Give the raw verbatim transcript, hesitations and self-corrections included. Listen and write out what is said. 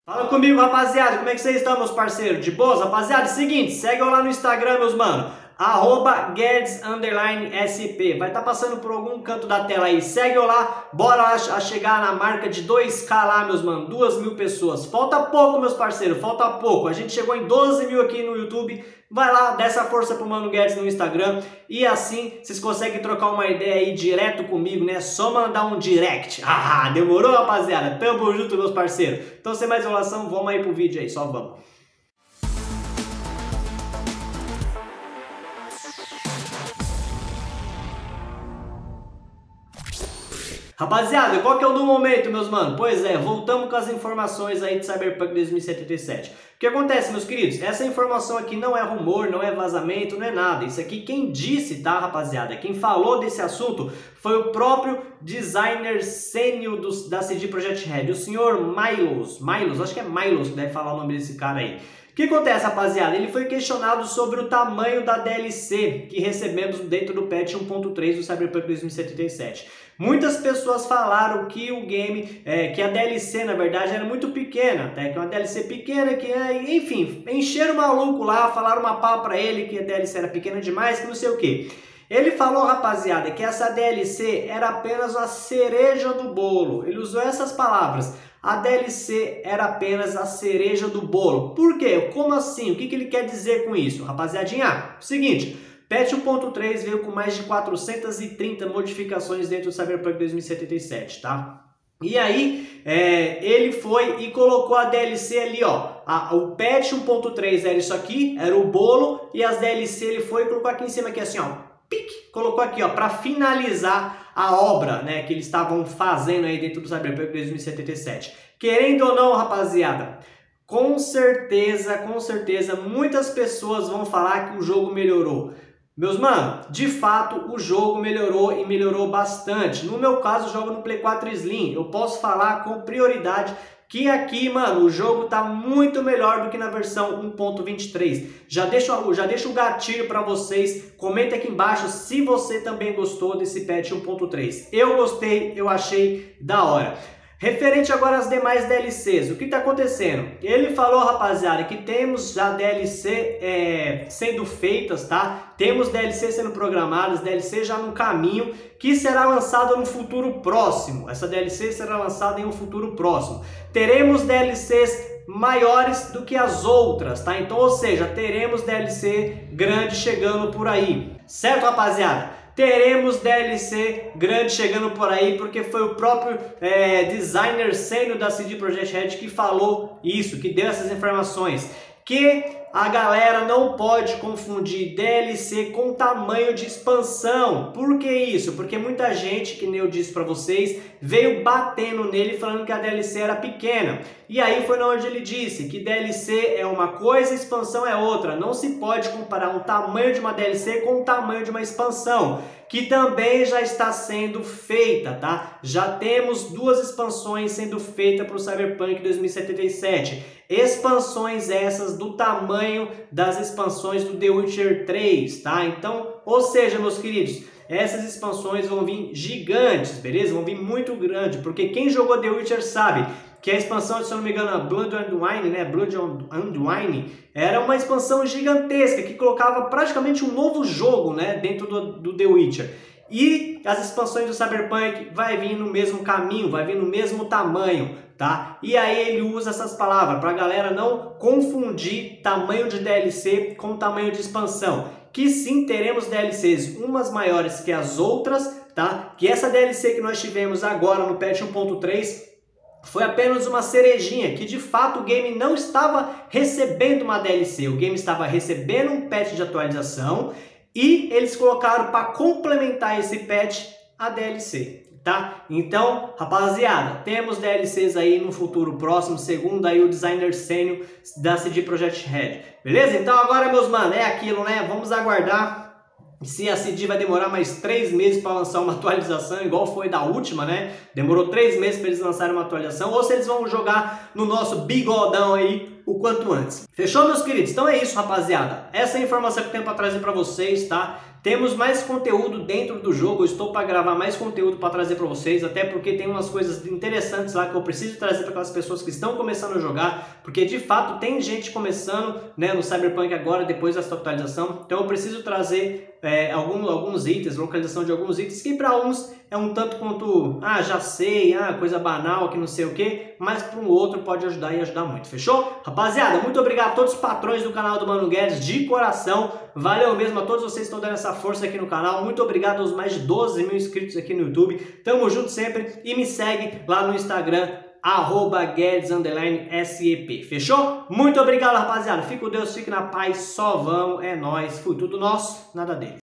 Fala comigo, rapaziada, como é que vocês estão, meus parceiros? De boas, rapaziada? Seguinte, segue eu lá no Instagram, meus mano, arroba Guedes underline S P, vai estar tá passando por algum canto da tela aí, segue eu lá, bora lá a chegar na marca de dois K lá, meus mano, duas mil pessoas, falta pouco, meus parceiros, falta pouco, a gente chegou em doze mil aqui no YouTube, vai lá, dá essa força pro Mano Guedes no Instagram, e assim vocês conseguem trocar uma ideia aí direto comigo, né, só mandar um direct, ah, demorou, rapaziada? Tamo junto, meus parceiros, então sem mais enrolação, vamos aí pro vídeo aí, só vamos. Rapaziada, qual que é o do momento, meus mano? Pois é, voltamos com as informações aí de Cyberpunk dois mil e setenta e sete. O que acontece, meus queridos? Essa informação aqui não é rumor, não é vazamento, não é nada. Isso aqui quem disse, tá, rapaziada? Quem falou desse assunto foi o próprio designer sênior do, da C D Projekt Red, o senhor Milos. Milos, acho que é Milos que deve falar o nome desse cara aí. O que acontece, rapaziada? Ele foi questionado sobre o tamanho da D L C que recebemos dentro do patch um ponto três do Cyberpunk dois mil e setenta e sete. Muitas pessoas falaram que o game, é, que a D L C na verdade era muito pequena, até que uma D L C pequena, que enfim, encheram o maluco lá, falaram uma pau pra ele que a D L C era pequena demais, que não sei o que. Ele falou, rapaziada, que essa D L C era apenas a cereja do bolo. Ele usou essas palavras. A D L C era apenas a cereja do bolo. Por quê? Como assim? O que, que ele quer dizer com isso? Rapaziadinha, seguinte, patch um ponto três veio com mais de quatrocentas e trinta modificações dentro do Cyberpunk dois mil e setenta e sete, tá? E aí, é, ele foi e colocou a D L C ali, ó. A, o patch um ponto três era isso aqui, era o bolo, e as D L C ele foi e colocou aqui em cima, aqui assim, ó. Pique, colocou aqui, ó, para finalizar a obra, né, que eles estavam fazendo aí dentro do Cyberpunk dois mil e setenta e sete. Querendo ou não, rapaziada, com certeza, com certeza, muitas pessoas vão falar que o jogo melhorou. Meus mano, de fato o jogo melhorou e melhorou bastante. No meu caso, eu jogo no Play quatro Slim. Eu posso falar com prioridade que aqui, mano, o jogo tá muito melhor do que na versão um ponto vinte e três. Já deixo, já deixo o gatilho para vocês. Comenta aqui embaixo se você também gostou desse patch um ponto três. Eu gostei, eu achei da hora. Referente agora às demais D L Cs, o que está acontecendo? Ele falou, rapaziada, que temos já D L C é, sendo feitas, tá? Temos D L C sendo programadas, D L C já no caminho, que será lançada no futuro próximo. Essa D L C será lançada em um futuro próximo. Teremos D L Cs maiores do que as outras, tá? Então, ou seja, teremos D L C grande chegando por aí. Certo, rapaziada? Teremos D L C grande chegando por aí, porque foi o próprio é, designer sênior da C D Projekt Red que falou isso, que deu essas informações. Que a galera não pode confundir D L C com tamanho de expansão. Por que isso? Porque muita gente, que nem eu disse para vocês, veio batendo nele falando que a D L C era pequena. E aí foi onde ele disse que D L C é uma coisa, expansão é outra. Não se pode comparar um tamanho de uma D L C com o tamanho de uma expansão, que também já está sendo feita, tá? Já temos duas expansões sendo feitas para o Cyberpunk dois mil e setenta e sete. Expansões essas do tamanho das expansões do The Witcher três, tá? Então, ou seja, meus queridos, essas expansões vão vir gigantes, beleza? Vão vir muito grande, porque quem jogou The Witcher sabe que a expansão, se eu não me engano, Blood and Wine, né? Blood and Wine era uma expansão gigantesca que colocava praticamente um novo jogo, né, dentro do, do The Witcher. E as expansões do Cyberpunk vai vir no mesmo caminho, vai vir no mesmo tamanho, tá? E aí ele usa essas palavras para a galera não confundir tamanho de D L C com tamanho de expansão. Que sim, teremos D L Cs umas maiores que as outras, tá? Que essa D L C que nós tivemos agora no patch um ponto três foi apenas uma cerejinha, que de fato o game não estava recebendo uma D L C, o game estava recebendo um patch de atualização e eles colocaram para complementar esse patch a D L C, tá? Então, rapaziada, temos D L Cs aí no futuro próximo, segundo aí o designer sênior da C D Projekt Red, beleza? Então agora, meus mano, é aquilo, né? Vamos aguardar se a C D vai demorar mais três meses para lançar uma atualização, igual foi da última, né? Demorou três meses para eles lançarem uma atualização, ou se eles vão jogar no nosso bigodão aí o quanto antes. Fechou, meus queridos? Então é isso, rapaziada. Essa é a informação que eu tenho para trazer para vocês, tá? Temos mais conteúdo dentro do jogo, eu estou para gravar mais conteúdo para trazer para vocês, até porque tem umas coisas interessantes lá que eu preciso trazer para aquelas pessoas que estão começando a jogar, porque de fato tem gente começando, né, no Cyberpunk agora, depois dessa atualização, então eu preciso trazer é, algum, alguns itens, localização de alguns itens, que para uns é um tanto quanto, ah, já sei, ah, coisa banal, que não sei o que, mas para um outro pode ajudar e ajudar muito, fechou? Rapaziada, muito obrigado a todos os patrões do canal do Mano Guedes, de coração, valeu mesmo a todos vocês que estão dando essa força aqui no canal, muito obrigado aos mais de doze mil inscritos aqui no YouTube, tamo junto sempre e me segue lá no Instagram, arroba Guedes underline S E P, fechou? Muito obrigado, rapaziada, fique com Deus, fique na paz, só vamos, é nóis, fui tudo nosso, nada deles.